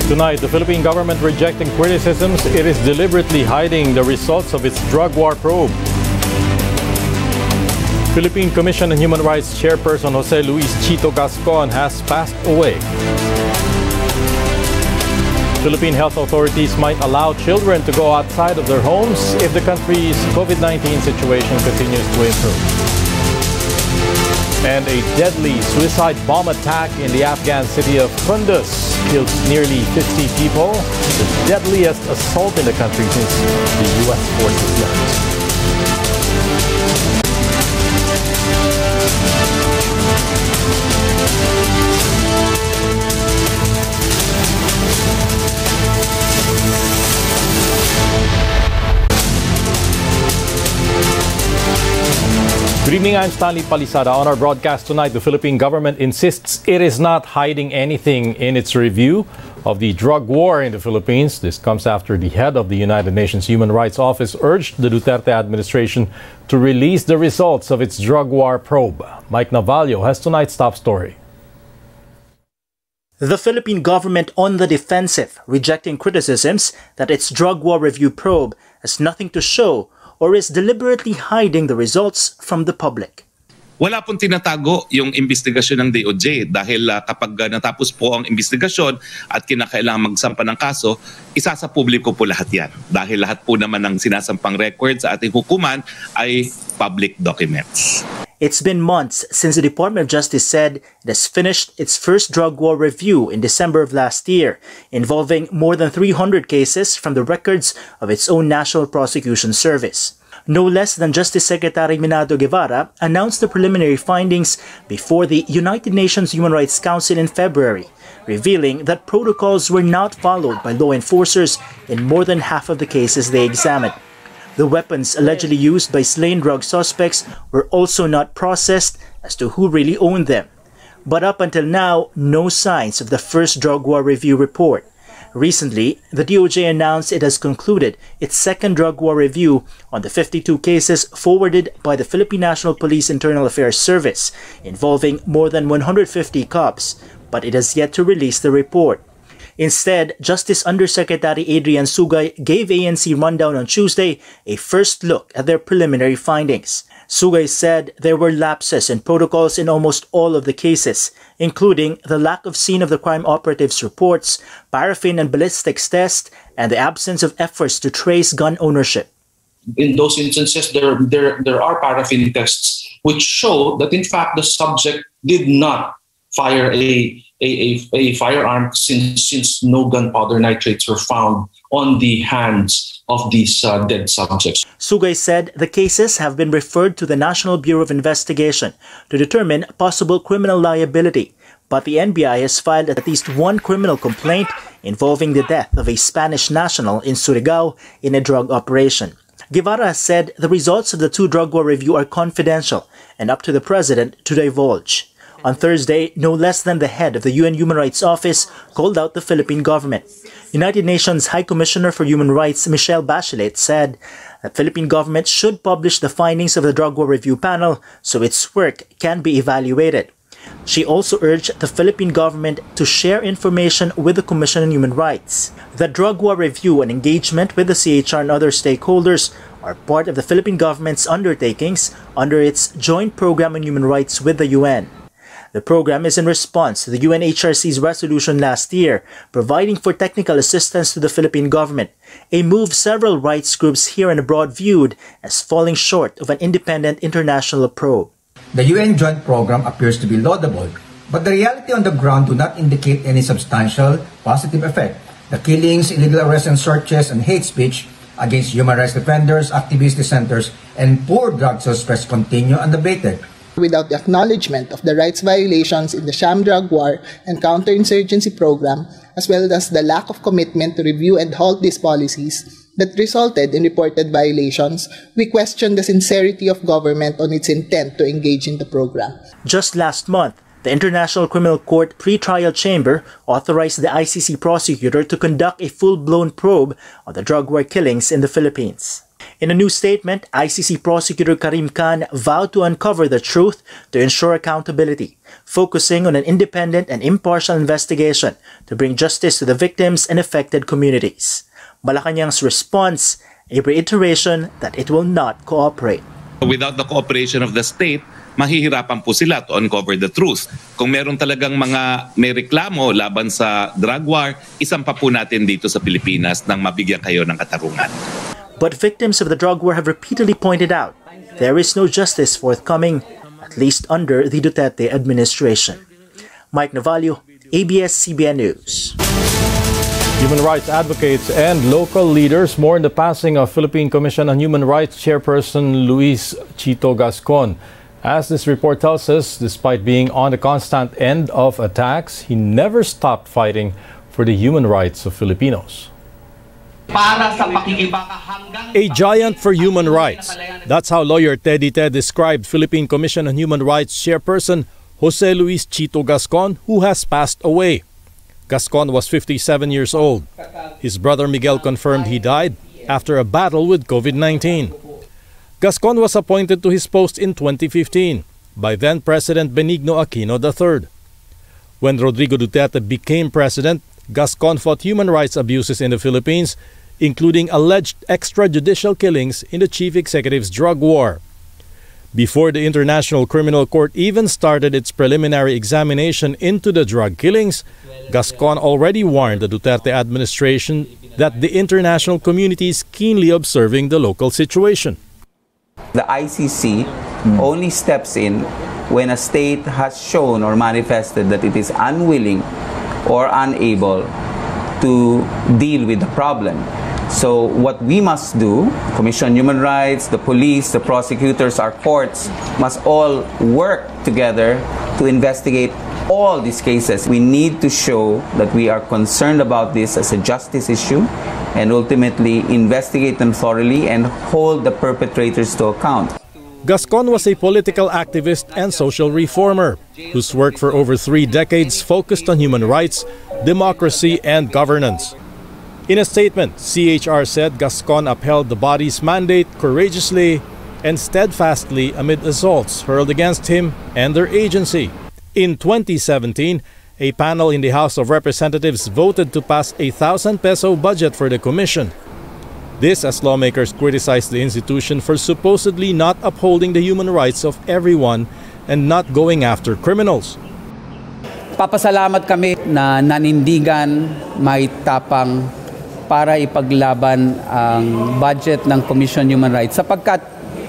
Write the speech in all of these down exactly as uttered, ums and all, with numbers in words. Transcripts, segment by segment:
Tonight, the Philippine government rejecting criticisms it is deliberately hiding the results of its drug war probe. Philippine Commission on Human Rights Chairperson Jose Luis Chito Gascon has passed away. Philippine health authorities might allow children to go outside of their homes if the country's COVID nineteen situation continues to improve. And a deadly suicide bomb attack in the Afghan city of Kunduz killed nearly fifty people, the deadliest assault in the country since the U S forces left. Good evening, I'm Stanley Palisada. On our broadcast tonight, the Philippine government insists it is not hiding anything in its review of the drug war in the Philippines. This comes after the head of the United Nations Human Rights Office urged the Duterte administration to release the results of its drug war probe. Mike Navalio has tonight's top story. The Philippine government on the defensive, rejecting criticisms that its drug war review probe has nothing to show or is deliberately hiding the results from the public. Wala pong tinatago yung investigasyon ng D O J dahil uh, kapag uh, natapos po ang investigasyon at kinakailangan magsampa ng kaso, isa sa publiko po lahat yan. Dahil lahat po naman ng sinasampang record sa ating hukuman ay public documents. It's been months since the Department of Justice said it has finished its first drug war review in December of last year, involving more than three hundred cases from the records of its own National Prosecution Service. No less than Justice Secretary Minado Guevara announced the preliminary findings before the United Nations Human Rights Council in February, revealing that protocols were not followed by law enforcers in more than half of the cases they examined. The weapons allegedly used by slain drug suspects were also not processed as to who really owned them. But up until now, no signs of the first drug war review report. Recently, the D O J announced it has concluded its second drug war review on the fifty-two cases forwarded by the Philippine National Police Internal Affairs Service, involving more than one hundred fifty cops, but it has yet to release the report. Instead, Justice Undersecretary Adrian Sugay gave A N C Rundown on Tuesday a first look at their preliminary findings. Sugay said there were lapses in protocols in almost all of the cases, including the lack of scene of the crime operatives reports, paraffin and ballistics tests, and the absence of efforts to trace gun ownership. In those instances, there, there, there are paraffin tests which show that in fact the subject did not fire a A, a, a firearm since, since no gunpowder nitrates were found on the hands of these uh, dead subjects. Sugay said the cases have been referred to the National Bureau of Investigation to determine possible criminal liability, but the N B I has filed at least one criminal complaint involving the death of a Spanish national in Surigao in a drug operation. Guevara said the results of the two drug war review are confidential and up to the president to divulge. On Thursday, no less than the head of the U N Human Rights Office called out the Philippine government. United Nations High Commissioner for Human Rights Michelle Bachelet said the Philippine government should publish the findings of the drug war review panel so its work can be evaluated. She also urged the Philippine government to share information with the Commission on Human Rights. The drug war review and engagement with the C H R and other stakeholders are part of the Philippine government's undertakings under its joint program on human rights with the U N. The program is in response to the U N H R C's resolution last year, providing for technical assistance to the Philippine government, a move several rights groups here and abroad viewed as falling short of an independent international probe. The U N Joint Program appears to be laudable, but the reality on the ground do not indicate any substantial positive effect. The killings, illegal arrests and searches, and hate speech against human rights defenders, activists, dissenters, and poor drug suspects continue unabated. Without the acknowledgement of the rights violations in the sham drug war and counterinsurgency program, as well as the lack of commitment to review and halt these policies that resulted in reported violations, we question the sincerity of government on its intent to engage in the program. Just last month, the International Criminal Court Pre-Trial Chamber authorized the I C C prosecutor to conduct a full-blown probe on the drug war killings in the Philippines. In a new statement, I C C Prosecutor Karim Khan vowed to uncover the truth to ensure accountability, focusing on an independent and impartial investigation to bring justice to the victims and affected communities. Malacanang's response, a reiteration that it will not cooperate. Without the cooperation of the state, mahihirapan po sila to uncover the truth. Kung meron talagang mga may reklamo laban sa drug war, isampa po natin dito sa Pilipinas nang mabigyan kayo ng katarungan. But victims of the drug war have repeatedly pointed out there is no justice forthcoming, at least under the Duterte administration. Mike Navalio, A B S C B N News. Human rights advocates and local leaders mourn the passing of Philippine Commission on Human Rights Chairperson Luis Chito Gascon. As this report tells us, despite being on the constant end of attacks, he never stopped fighting for the human rights of Filipinos. A giant for human rights. That's how lawyer Teddy Ted described Philippine Commission on Human Rights Chairperson Jose Luis Chito Gascon, who has passed away. Gascon was fifty-seven years old. His brother Miguel confirmed he died after a battle with COVID nineteen. Gascon was appointed to his post in twenty fifteen by then-President Benigno Aquino the third. When Rodrigo Duterte became president, Gascon fought human rights abuses in the Philippines, including alleged extrajudicial killings in the chief executive's drug war. Before the International Criminal Court even started its preliminary examination into the drug killings, Gascon already warned the Duterte administration that the international community is keenly observing the local situation. The I C C mm. only steps in when a state has shown or manifested that it is unwilling or unable to deal with the problem. So what we must do, Commission on Human Rights, the police, the prosecutors, our courts, must all work together to investigate all these cases. We need to show that we are concerned about this as a justice issue and ultimately investigate them thoroughly and hold the perpetrators to account. Gascon was a political activist and social reformer whose work for over three decades focused on human rights, democracy, and governance. In a statement, C H R said Gascon upheld the body's mandate courageously and steadfastly amid assaults hurled against him and their agency. In twenty seventeen, a panel in the House of Representatives voted to pass a thousand peso budget for the commission. This as lawmakers criticized the institution for supposedly not upholding the human rights of everyone and not going after criminals. Papasalamat kami na nanindigan, may tapang para ipaglaban ang budget ng Commission on Human Rights sapagkat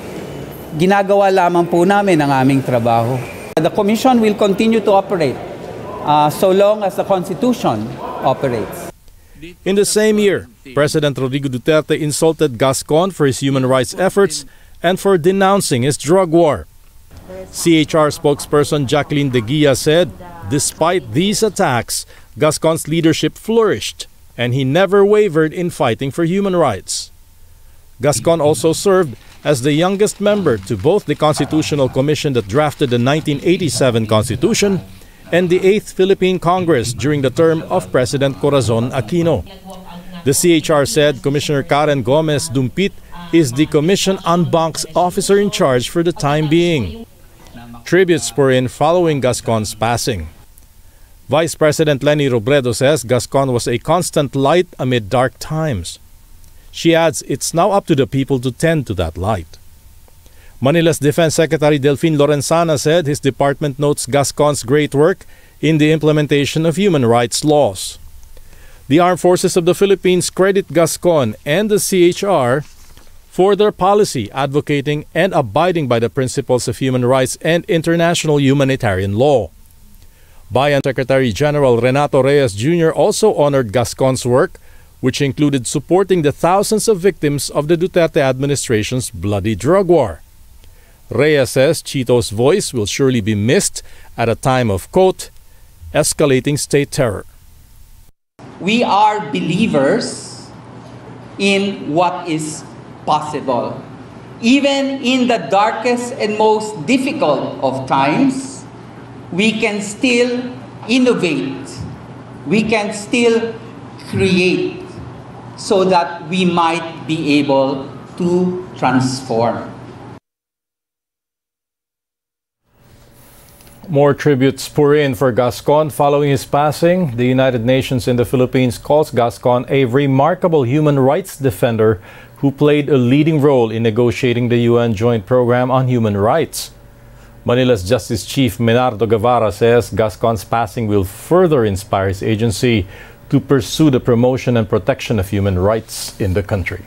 ginagawa lamang po namin ang aming trabaho. The Commission will continue to operate uh, so long as the Constitution operates. In the same year, President Rodrigo Duterte insulted Gascon for his human rights efforts and for denouncing his drug war. C H R spokesperson Jacqueline De Guia said, despite these attacks, Gascon's leadership flourished and he never wavered in fighting for human rights. Gascon also served as the youngest member to both the Constitutional Commission that drafted the nineteen eighty-seven Constitution and the eighth Philippine Congress during the term of President Corazon Aquino. The C H R said Commissioner Karen Gomez Dumpit is the Commission en banc's officer in charge for the time being. Tributes pour in following Gascon's passing. Vice President Leni Robredo says Gascon was a constant light amid dark times. She adds it's now up to the people to tend to that light. Manila's Defense Secretary Delfin Lorenzana said his department notes Gascon's great work in the implementation of human rights laws. The Armed Forces of the Philippines credit Gascon and the C H R for their policy advocating and abiding by the principles of human rights and international humanitarian law. Bayan Secretary General Renato Reyes Junior also honored Gascon's work, which included supporting the thousands of victims of the Duterte administration's bloody drug war. Reyes says Chito's voice will surely be missed at a time of, quote, escalating state terror. We are believers in what is possible. Even in the darkest and most difficult of times, we can still innovate. We can still create so that we might be able to transform. More tributes pour in for Gascon following his passing. The United Nations in the Philippines calls Gascon a remarkable human rights defender who played a leading role in negotiating the U N Joint Program on Human Rights. Manila's Justice Chief Menardo Guevara says Gascon's passing will further inspire his agency to pursue the promotion and protection of human rights in the country.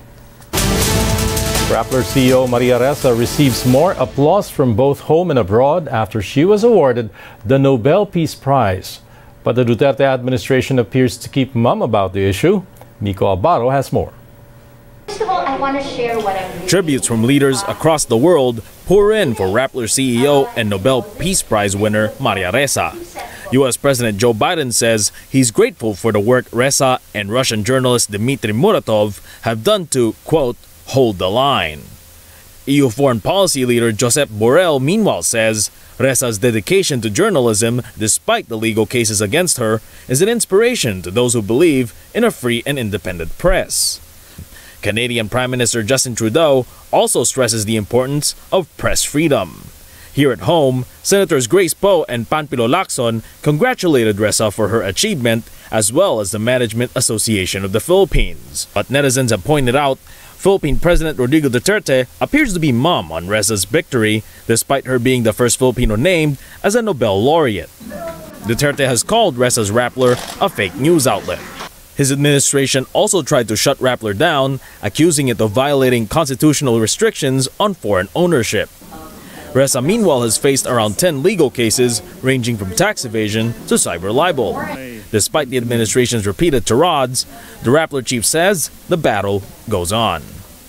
Rappler C E O Maria Ressa receives more applause from both home and abroad after she was awarded the Nobel Peace Prize. But the Duterte administration appears to keep mum about the issue. Miko Abaro has more. First of all, I want to share what I'm doing. Tributes from leaders across the world pour in for Rappler C E O and Nobel Peace Prize winner Maria Ressa. U S President Joe Biden says he's grateful for the work Ressa and Russian journalist Dmitry Muratov have done to, quote, hold the line. E U foreign policy leader Josep Borrell meanwhile says Ressa's dedication to journalism, despite the legal cases against her, is an inspiration to those who believe in a free and independent press. Canadian Prime Minister Justin Trudeau also stresses the importance of press freedom. Here at home, Senators Grace Poe and Panfilo Lacson congratulated Ressa for her achievement, as well as the Management Association of the Philippines. But netizens have pointed out Philippine President Rodrigo Duterte appears to be mum on Ressa's victory, despite her being the first Filipino named as a Nobel laureate. Duterte has called Ressa's Rappler a fake news outlet. His administration also tried to shut Rappler down, accusing it of violating constitutional restrictions on foreign ownership. Ressa meanwhile has faced around ten legal cases ranging from tax evasion to cyber libel. Despite the administration's repeated tirades, the Rappler chief says the battle goes on.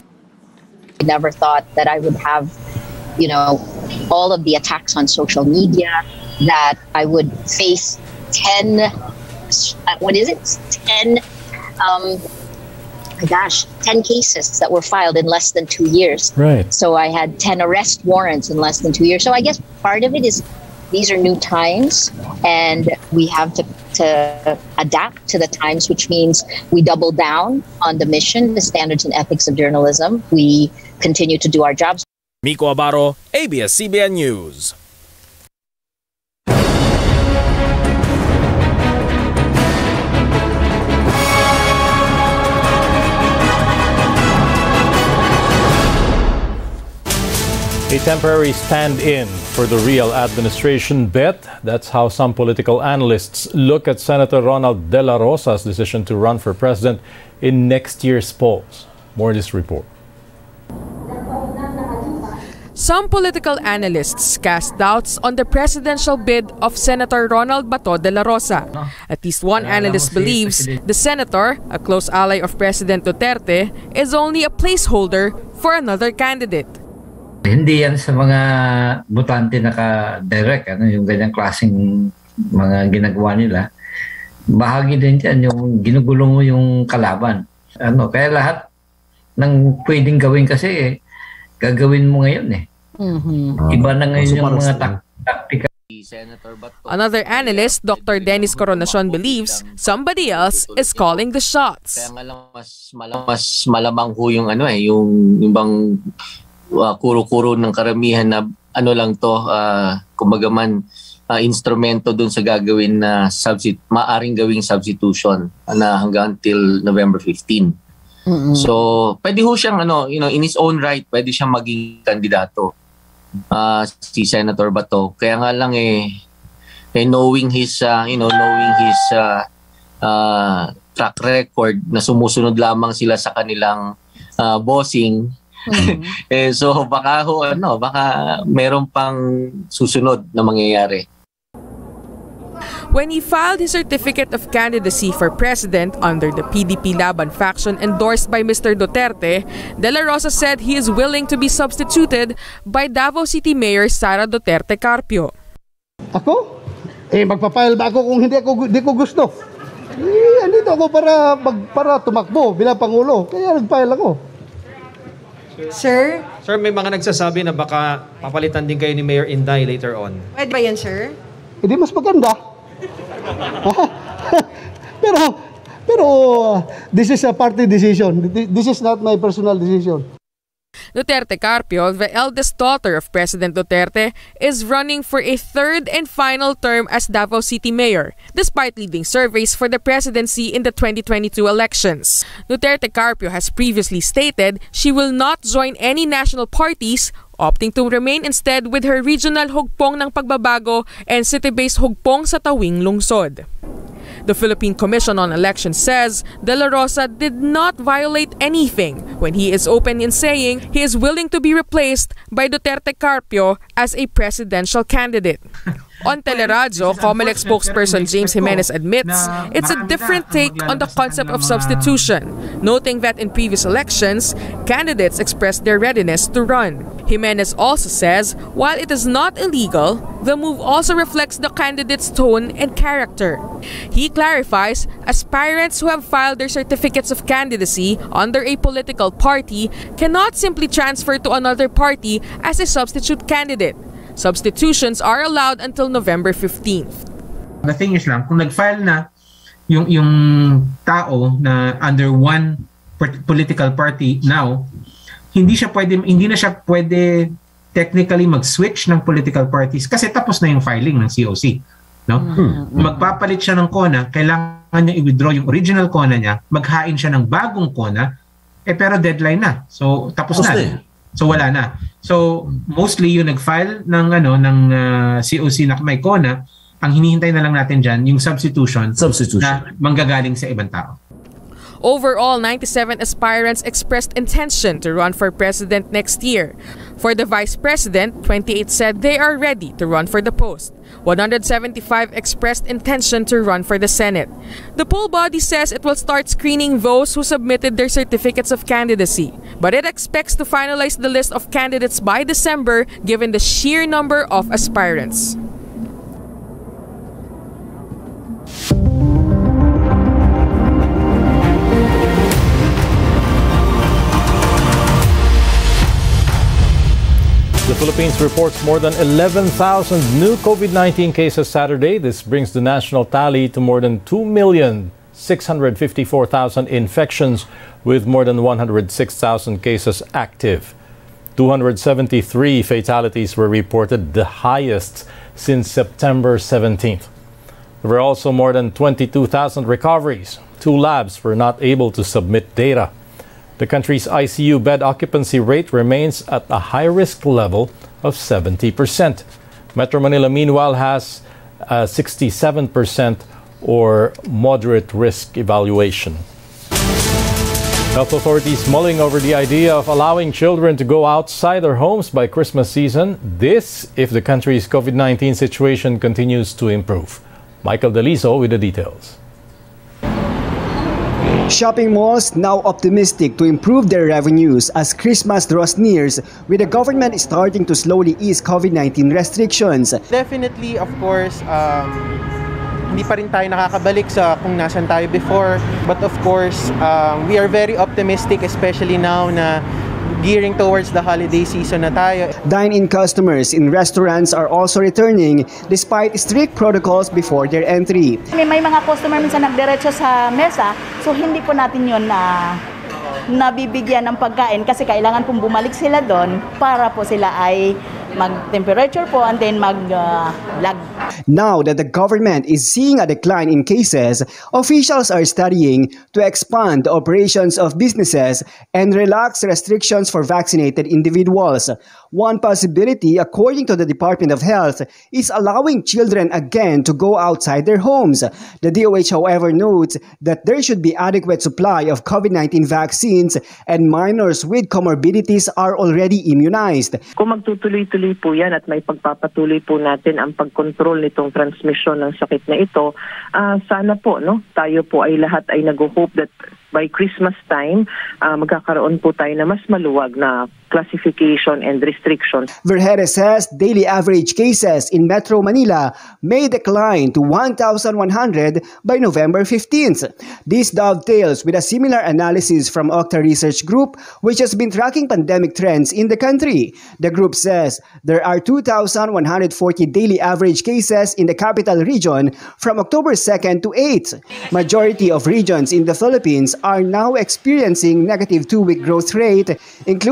I never thought that I would have, you know, all of the attacks on social media, that I would face ten, what is it, ten, um, my gosh, ten cases that were filed in less than two years. Right. So I had ten arrest warrants in less than two years. So I guess part of it is these are new times and we have to, to adapt to the times, which means we double down on the mission, the standards and ethics of journalism. We continue to do our jobs. Miko Abaro, A B S C B N News. A temporary stand-in for the real administration bet. That's how some political analysts look at Senator Ronald De La Rosa's decision to run for president in next year's polls. More in this report. Some political analysts cast doubts on the presidential bid of Senator Ronald Bato de la Rosa. At least one analyst believes the senator, a close ally of President Duterte, is only a placeholder for another candidate. Hindi yan sa mga botante naka-direct, ano, yung ganyang klaseng mga ginagawa nila. Bahagi din yan yung ginugulo mo yung kalaban. Ano, kaya lahat ng pwedeng gawin kasi eh, gagawin mo ngayon eh. Mm-hmm. Iba na ngayon yung mga tak- taktika. Another analyst, Doctor Dennis Coronacion, believes somebody else is calling the shots. Kaya nga lang mas, malam- mas malamang ho yung ano eh, yung, yung bang Uh, kuro-kuro ng karamihan na ano lang to, uh, kumbaga man, uh, instrumento dun sa gagawin na substit- maaring gawing substitution na hanggang until November fifteenth. Mm-hmm. So, pwede ho siyang, ano, you know, in his own right, pwede siyang maging kandidato. Uh, si Senator Bato. Kaya nga lang eh, eh knowing his, uh, you know, knowing his uh, uh, track record na sumusunod lamang sila sa kanilang uh, bossing. Mm-hmm. eh, so baka ho, ano, baka meron pang susunod na mangyayari. When he filed his certificate of candidacy for president under the P D P Laban faction endorsed by Mister Duterte, De La Rosa said he is willing to be substituted by Davao City Mayor Sara Duterte Carpio. Ako? Eh, magpapile ba ako kung hindi ako hindi ko gusto? Eh, andito ako para, mag, para tumakbo bilang Pangulo. Kaya nag-file ako. Sir? Sir, may mga nagsasabi na baka papalitan din kayo ni Mayor Inday later on. Pwede ba yan, sir? Hindi mas maganda. pero, pero uh, this is a party decision. This is not my personal decision. Duterte Carpio, the eldest daughter of President Duterte, is running for a third and final term as Davao City Mayor, despite leading surveys for the presidency in the twenty twenty-two elections. Duterte Carpio has previously stated she will not join any national parties, opting to remain instead with her regional hugpong ng pagbabago and city-based hugpong sa Tawing Lungsod. The Philippine Commission on Elections says De La Rosa did not violate anything when he is open in saying he is willing to be replaced by Duterte Carpio as a presidential candidate. On Teleradyo, Comelec spokesperson James Jimenez admits it's a different take on the concept of substitution, noting that in previous elections, candidates expressed their readiness to run. Jimenez also says while it is not illegal, the move also reflects the candidate's tone and character. He clarifies aspirants who have filed their certificates of candidacy under a political party cannot simply transfer to another party as a substitute candidate. Substitutions are allowed until November fifteenth. The thing is lang, kung nag-file na yung, yung tao na under one political party now, hindi siya pwede, hindi na siya pwede technically mag-switch ng political parties kasi tapos na yung filing ng C O C. No? Hmm. Magpapalit siya ng CONA, kailangan niya i-withdraw yung original CONA niya, maghain siya ng bagong CONA, eh pero deadline na. So tapos, tapos na. na. So wala na. So mostly yung nag-file ng ano ng uh, C O C na may CONA, ang hinihintay na lang natin diyan yung substitution, substitution na manggagaling sa ibang tao. Overall, ninety-seven aspirants expressed intention to run for president next year. For the vice president, twenty-eight said they are ready to run for the post. one hundred seventy-five expressed intention to run for the Senate. The poll body says it will start screening those who submitted their certificates of candidacy, but it expects to finalize the list of candidates by December given the sheer number of aspirants. The Philippines reports more than eleven thousand new COVID nineteen cases Saturday. This brings the national tally to more than two million six hundred fifty-four thousand infections, with more than one hundred six thousand cases active. two hundred seventy-three fatalities were reported, the highest since September seventeenth. There were also more than twenty-two thousand recoveries. Two labs were not able to submit data. The country's I C U bed occupancy rate remains at a high-risk level of seventy percent. Metro Manila, meanwhile, has a sixty-seven percent or moderate risk evaluation. Health authorities mulling over the idea of allowing children to go outside their homes by Christmas season. This if the country's COVID nineteen situation continues to improve. Michael Deliso with the details. Shopping malls now optimistic to improve their revenues as Christmas draws near, with the government starting to slowly ease COVID nineteen restrictions. Definitely, of course, um, hindi pa rin tayo nakakabalik sa kung nasan tayo before. But of course, um, we are very optimistic, especially now na gearing towards the holiday season na tayo. Dine-in customers in restaurants are also returning despite strict protocols before their entry. May, may mga customer minsan nagdiretso sa mesa, so hindi po natin yun na nabibigyan ng pagkain kasi kailangan pong bumalik sila doon para po sila ay mag-temperature po and then mag-lag. Uh, Now that the government is seeing a decline in cases, officials are studying to expand the operations of businesses and relax restrictions for vaccinated individuals. One possibility, according to the Department of Health, is allowing children again to go outside their homes. The D O H, however, notes that there should be adequate supply of COVID nineteen vaccines and minors with comorbidities are already immunized. Kung magtutuloy-tuloy po yan at may pagpapatuloy po natin ang pagkontrol nitong transmission ng sakit na ito, uh, sana po no tayo po ay lahat ay nag-hope that by Christmas time, uh, magkakaroon po tayo na mas maluwag na classification and restriction. Vergeres says daily average cases in Metro Manila may decline to one thousand one hundred by November fifteenth. This dovetails with a similar analysis from Octa Research Group, which has been tracking pandemic trends in the country. The group says there are two thousand one hundred forty daily average cases in the capital region from October second to eighth. Majority of regions in the Philippines are now experiencing negative two-week growth rate, including the national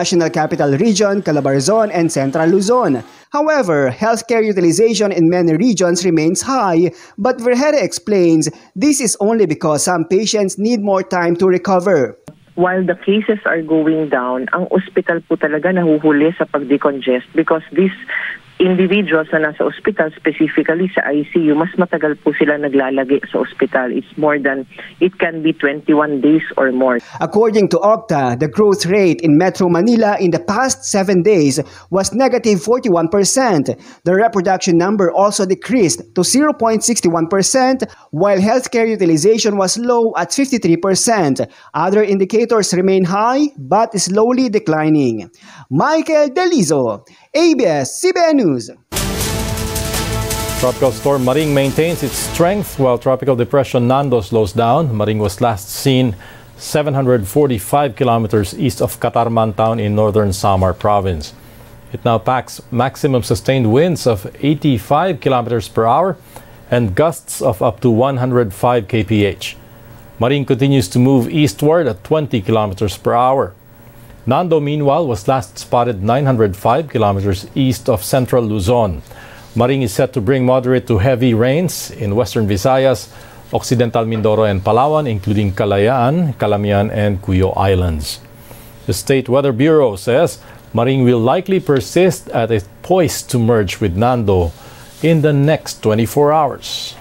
National Capital Region, Calabarzon, and Central Luzon. However, healthcare utilization in many regions remains high, but Vergere explains this is only because some patients need more time to recover. While the cases are going down, ang ospital po talaga nahuhuli sa pag-decongest because these individuals na nasa ospital, specifically sa I C U, mas matagal po sila naglalagi sa ospital. It's more than, it can be twenty-one days or more. According to Octa, the growth rate in Metro Manila in the past seven days was negative forty-one percent. The reproduction number also decreased to zero point six one percent, while healthcare utilization was low at fifty-three percent. Other indicators remain high but slowly declining. Michael Delizo, A B S C B N News. Tropical storm Maring maintains its strength while tropical depression Nando slows down. Maring was last seen seven hundred forty-five kilometers east of Catarman town in northern Samar province. It now packs maximum sustained winds of eighty-five kilometers per hour and gusts of up to one hundred five kilometers per hour. Maring continues to move eastward at twenty kilometers per hour. Nando, meanwhile, was last spotted nine hundred five kilometers east of central Luzon. Maring is set to bring moderate to heavy rains in western Visayas, Occidental Mindoro and Palawan, including Kalayaan, Calamian, and Cuyo Islands. The State Weather Bureau says Maring will likely persist at a poised to merge with Nando in the next twenty-four hours.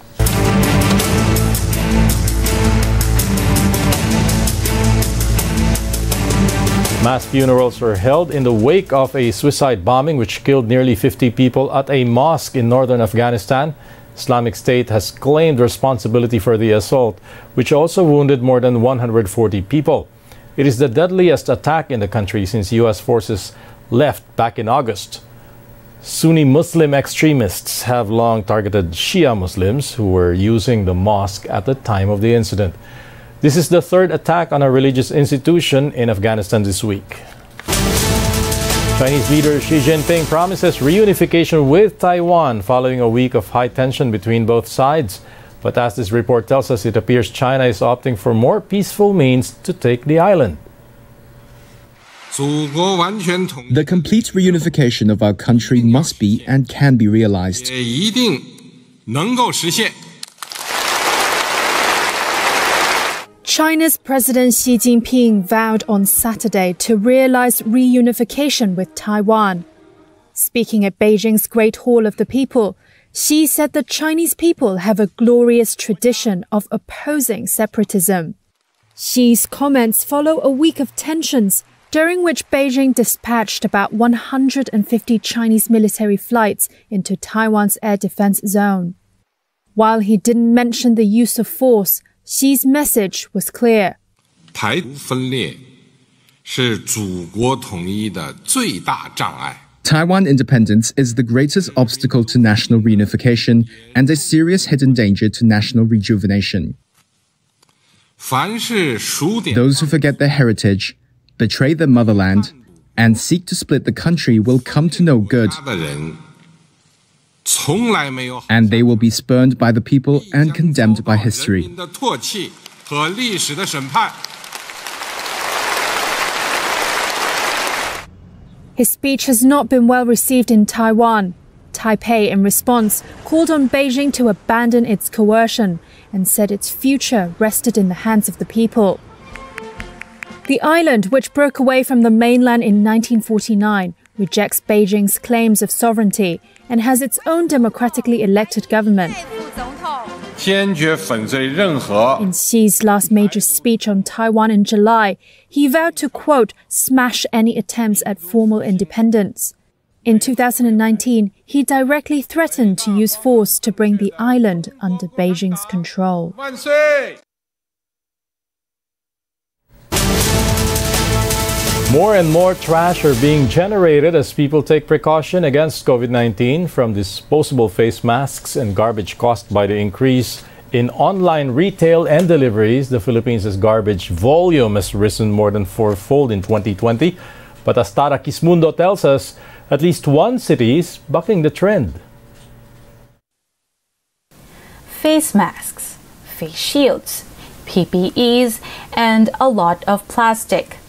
Mass funerals were held in the wake of a suicide bombing which killed nearly fifty people at a mosque in northern Afghanistan. Islamic State has claimed responsibility for the assault, which also wounded more than one hundred forty people. It is the deadliest attack in the country since U S forces left back in August. Sunni Muslim extremists have long targeted Shia Muslims who were using the mosque at the time of the incident. This is the third attack on a religious institution in Afghanistan this week. Chinese leader Xi Jinping promises reunification with Taiwan following a week of high tension between both sides. But as this report tells us, it appears China is opting for more peaceful means to take the island. The complete reunification of our country must be and can be realized. China's President Xi Jinping vowed on Saturday to realize reunification with Taiwan. Speaking at Beijing's Great Hall of the People, Xi said the Chinese people have a glorious tradition of opposing separatism. Xi's comments follow a week of tensions, during which Beijing dispatched about one hundred fifty Chinese military flights into Taiwan's air defense zone. While he didn't mention the use of force, Xi's message was clear. Taiwan independence is the greatest obstacle to national reunification and a serious hidden danger to national rejuvenation. Those who forget their heritage, betray their motherland, and seek to split the country will come to no good. And they will be spurned by the people and condemned by history. His speech has not been well received in Taiwan. Taipei, in response, called on Beijing to abandon its coercion and said its future rested in the hands of the people. The island, which broke away from the mainland in nineteen forty-nine, rejects Beijing's claims of sovereignty and has its own democratically elected government. In Xi's last major speech on Taiwan in July, he vowed to, quote, smash any attempts at formal independence. In two thousand nineteen, he directly threatened to use force to bring the island under Beijing's control. More and more trash are being generated as people take precaution against COVID nineteen, from disposable face masks and garbage caused by the increase in online retail and deliveries. The Philippines' garbage volume has risen more than fourfold in twenty twenty. But as Tara Kismundo tells us, at least one city is bucking the trend. Face masks, face shields, P P Es, and a lot of plastic.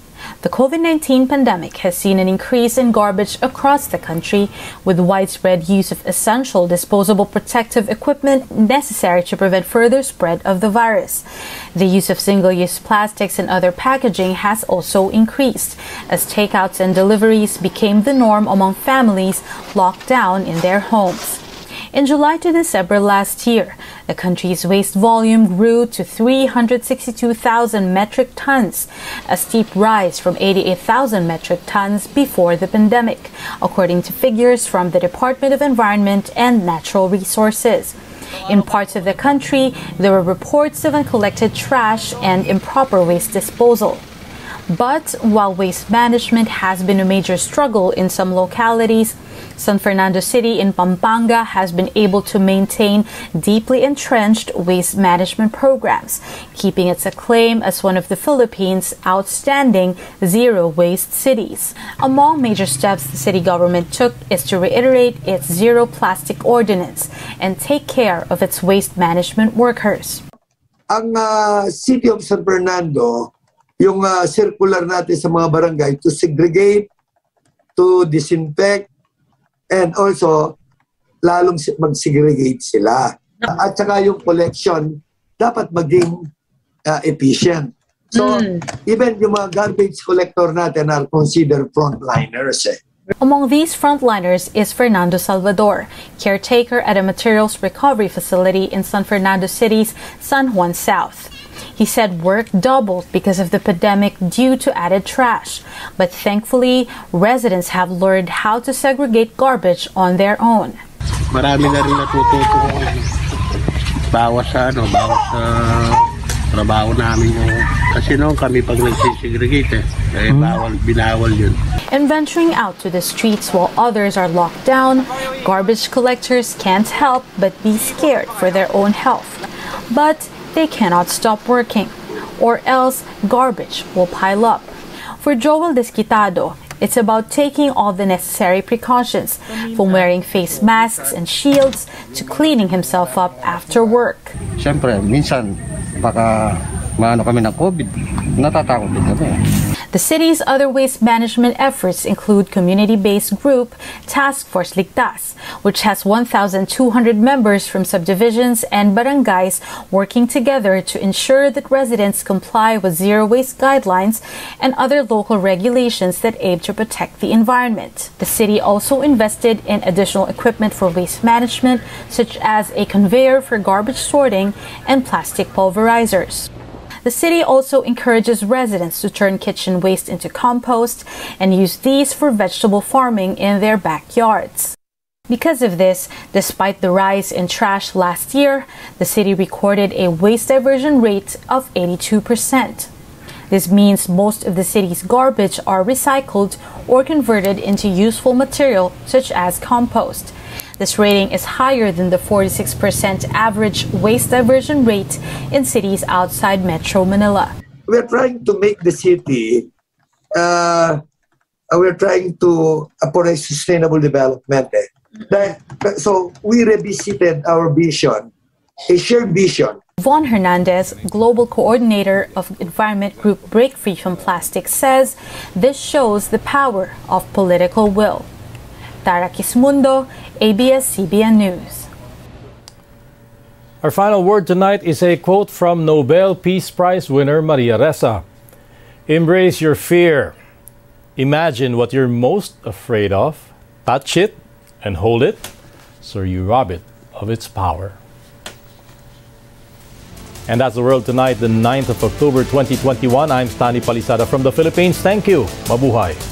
The COVID nineteen pandemic has seen an increase in garbage across the country, with widespread use of essential disposable protective equipment necessary to prevent further spread of the virus. The use of single-use plastics and other packaging has also increased, as takeouts and deliveries became the norm among families locked down in their homes. In July to December last year, the country's waste volume grew to three hundred sixty-two thousand metric tons, a steep rise from eighty-eight thousand metric tons before the pandemic, according to figures from the Department of Environment and Natural Resources. In parts of the country, there were reports of uncollected trash and improper waste disposal. But while waste management has been a major struggle in some localities, San Fernando City in Pampanga has been able to maintain deeply entrenched waste management programs, keeping its acclaim as one of the Philippines' outstanding zero-waste cities. Among major steps the city government took is to reiterate its zero plastic ordinance and take care of its waste management workers. Ang uh, City of San Fernando, yung uh, circular natin sa mga barangay to segregate, to disinfect, and also, lalong mag-segregate sila. At saka yung collection, dapat maging uh, efficient. So, mm. even yung mga garbage collector natin are considered frontliners. Eh. Among these frontliners is Fernando Salvador, caretaker at a materials recovery facility in San Fernando City's San Juan South. He said work doubled because of the pandemic due to added trash. But thankfully, residents have learned how to segregate garbage on their own. Marami na rin natututo bawas sa ano, bawas sa trabaho namin yung kasi noon kami pag nagsisegregate eh, eh bawal, binawal yun. And venturing out to the streets while others are locked down, garbage collectors can't help but be scared for their own health. But they cannot stop working, or else garbage will pile up. For Joel Desquitado, it's about taking all the necessary precautions, from wearing face masks and shields to cleaning himself up after work. Siyempre, minsan baka maano kami ng COVID, natatakot din kami. The city's other waste management efforts include community-based group Task Force Ligtas, which has one thousand two hundred members from subdivisions and barangays working together to ensure that residents comply with zero-waste guidelines and other local regulations that aim to protect the environment. The city also invested in additional equipment for waste management, such as a conveyor for garbage sorting and plastic pulverizers. The city also encourages residents to turn kitchen waste into compost and use these for vegetable farming in their backyards. Because of this, despite the rise in trash last year, the city recorded a waste diversion rate of eighty-two percent. This means most of the city's garbage are recycled or converted into useful material such as compost. This rating is higher than the forty-six percent average waste diversion rate in cities outside Metro Manila. We're trying to make the city, uh, we're trying to for a sustainable development. Eh. So we revisited our vision, a shared vision. Von Hernandez, Global Coordinator of Environment Group Break Free from Plastic, says this shows the power of political will. Tara Kismundo, A B S C B N News. Our final word tonight is a quote from Nobel Peace Prize winner Maria Ressa. Embrace your fear. Imagine what you're most afraid of. Touch it and hold it so you rob it of its power. And that's the world tonight, the ninth of October twenty twenty-one. I'm Stanley Palisada from the Philippines. Thank you. Mabuhay.